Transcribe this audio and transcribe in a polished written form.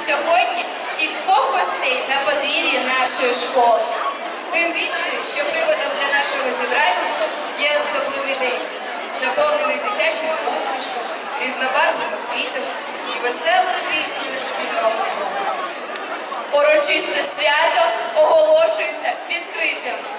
сьогодні стількох гостей на подвір'ї нашої школи. Тим більше, що приводом для нашого зібрання є особливий день, наповнений дитячими усмішками, різнобарвними квітами і веселою піснею шкільного дзвону. Урочисте свято оголошується відкритим.